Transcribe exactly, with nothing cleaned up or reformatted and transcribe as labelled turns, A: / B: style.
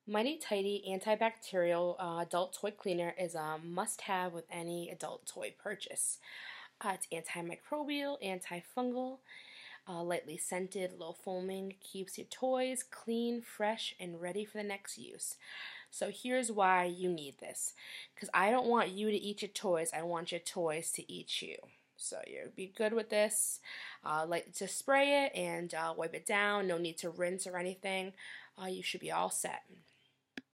A: Mighty Tidy antibacterial uh, adult toy cleaner is a must-have with any adult toy purchase. Uh, it's antimicrobial, antifungal, uh, lightly scented, low foaming, keeps your toys clean, fresh, and ready for the next use. So here's why you need this. Because I don't want you to eat your toys, I want your toys to eat you. So you'll be good with this. Uh, like just spray it and uh, wipe it down. No need to rinse or anything. Uh, you should be all set.